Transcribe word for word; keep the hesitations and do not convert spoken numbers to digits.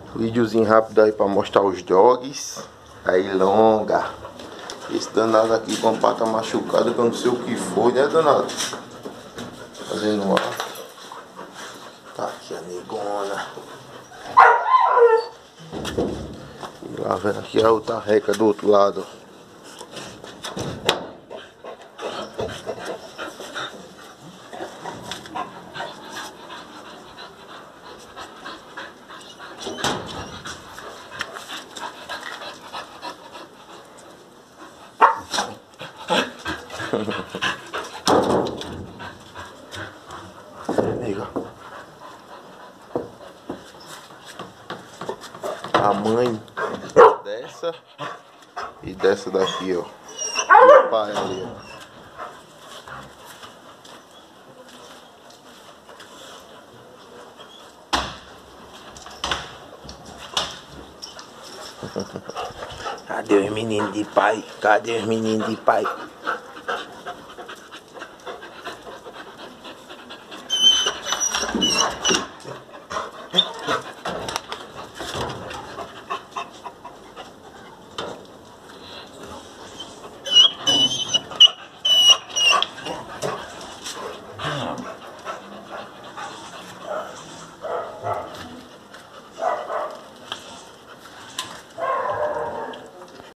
Videozinho rápido aí pra mostrar os dogs. Aí, longa. Esse danado aqui com a pata machucada, que eu não sei o que foi, né, danado? Fazendo um ar. Tá aqui a negona. E lá vem aqui a outra reca do outro lado. Nega. A mãe dessa e dessa daqui, ó. O pai ali, ó. Cadê os meninos de pai? Cadê os meninos de pai?